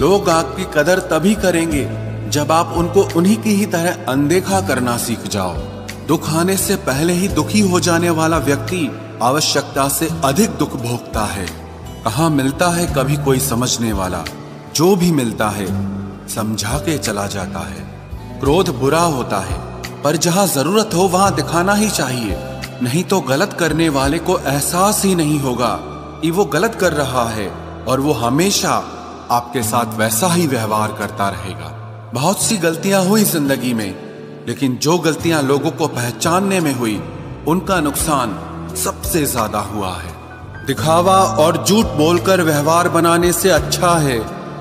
लोग आपकी कदर तभी करेंगे जब आप उनको उन्हीं की ही तरह अनदेखा करना सीख जाओ। दुख आने से पहले ही दुखी हो जाने वाला व्यक्ति आवश्यकता से अधिक दुख भोगता है। कहाँ मिलता है कभी कोई समझने वाला, जो भी मिलता है समझा के चला जाता है। क्रोध बुरा होता है, पर जहाँ जरूरत हो वहां दिखाना ही चाहिए, नहीं तो गलत करने वाले को एहसास ही नहीं होगा कि वो गलत कर रहा है और वो हमेशा आपके साथ वैसा ही व्यवहार करता रहेगा। बहुत सी गलतियां हुई जिंदगी में, लेकिन जो गलतियां लोगों को पहचानने में हुई उनका नुकसान सबसे ज्यादा हुआ है। दिखावा और झूठ बोलकर व्यवहार बनाने से अच्छा है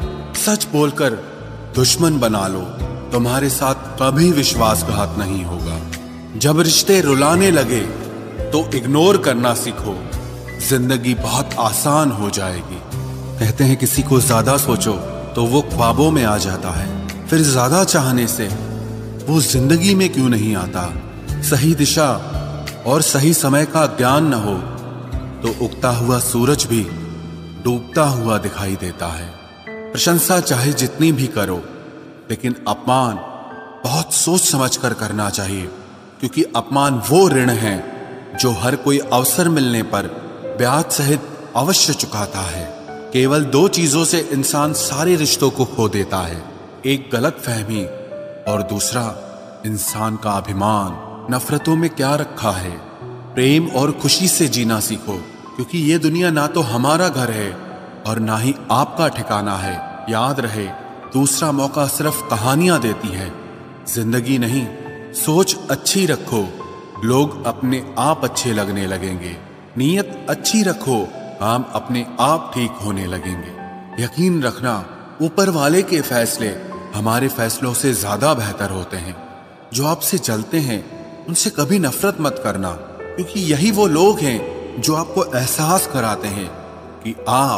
सच बोलकर दुश्मन बना लो, तुम्हारे साथ कभी विश्वासघात नहीं होगा। जब रिश्ते रुलाने लगे तो इग्नोर करना सीखो, जिंदगी बहुत आसान हो जाएगी। कहते हैं किसी को ज्यादा सोचो तो वो ख्वाबों में आ जाता है, फिर ज्यादा चाहने से वो जिंदगी में क्यों नहीं आता। सही दिशा और सही समय का ज्ञान न हो तो उगता हुआ सूरज भी डूबता हुआ दिखाई देता है। प्रशंसा चाहे जितनी भी करो, लेकिन अपमान बहुत सोच समझ कर करना चाहिए, क्योंकि अपमान वो ऋण है जो हर कोई अवसर मिलने पर ब्याज सहित अवश्य चुकाता है। केवल दो चीजों से इंसान सारे रिश्तों को खो देता है, एक गलतफहमी और दूसरा इंसान का अभिमान। नफरतों में क्या रखा है, प्रेम और खुशी से जीना सीखो, क्योंकि ये दुनिया ना तो हमारा घर है और ना ही आपका ठिकाना है। याद रहे, दूसरा मौका सिर्फ कहानियां देती है, जिंदगी नहीं। सोच अच्छी रखो, लोग अपने आप अच्छे लगने लगेंगे। नीयत अच्छी रखो, काम अपने आप ठीक होने लगेंगे। यकीन रखना, ऊपर वाले के फैसले हमारे फैसलों से ज्यादा बेहतर होते हैं। जो आपसे जलते हैं उनसे कभी नफरत मत करना, क्योंकि यही वो लोग हैं जो आपको एहसास कराते हैं कि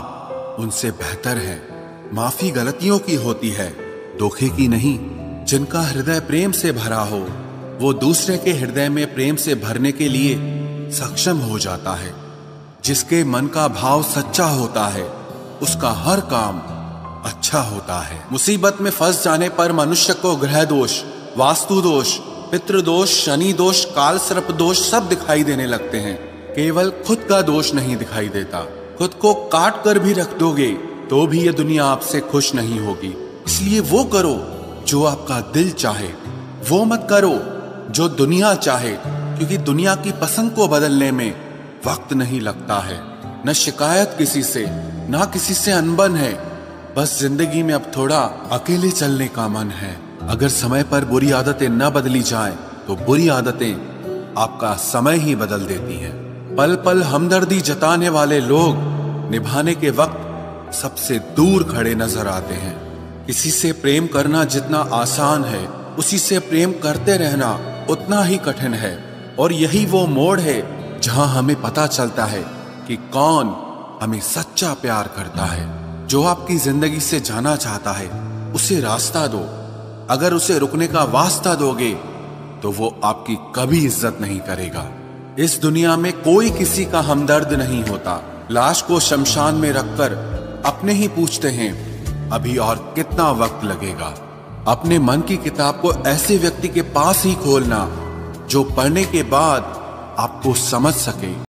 आप उनसे बेहतर हैं। माफी गलतियों की होती है, धोखे की नहीं। जिनका हृदय प्रेम से भरा हो वो दूसरे के हृदय में प्रेम से भरने के लिए सक्षम हो जाता है। जिसके मन का भाव सच्चा होता है उसका हर काम अच्छा होता है। मुसीबत में फंस जाने पर मनुष्य को ग्रह दोष, वास्तु दोष, पितृदोष, शनि दोष, काल सर्प दोष सब दिखाई देने लगते हैं। केवल खुद का दोष नहीं दिखाई देता। खुद को काट कर भी रख दोगे तो भी ये दुनिया आपसे खुश नहीं होगी। इसलिए वो करो जो आपका दिल चाहे, वो मत करो जो दुनिया चाहे, क्योंकि दुनिया की पसंद को बदलने में वक्त नहीं लगता है। न शिकायत किसी से, ना किसी से अनबन है, बस जिंदगी में अब थोड़ा अकेले चलने का मन है। अगर समय पर बुरी आदतें न बदली जाएं, तो बुरी आदतें आपका समय ही बदल देती हैं। पल पल हमदर्दी जताने वाले लोग निभाने के वक्त सबसे दूर खड़े नजर आते हैं। किसी से प्रेम करना जितना आसान है, उसी से प्रेम करते रहना उतना ही कठिन है। और यही वो मोड़ है जहां हमें पता चलता है कि कौन हमें सच्चा प्यार करता है। जो आपकी जिंदगी से जाना चाहता है उसे रास्ता दो। अगर उसे रुकने का वास्ता दोगे तो वो आपकी कभी इज्जत नहीं करेगा। इस दुनिया में कोई किसी का हमदर्द नहीं होता। लाश को शमशान में रखकर अपने ही पूछते हैं अभी और कितना वक्त लगेगा। अपने मन की किताब को ऐसे व्यक्ति के पास ही खोलना जो पढ़ने के बाद आपको समझ सके।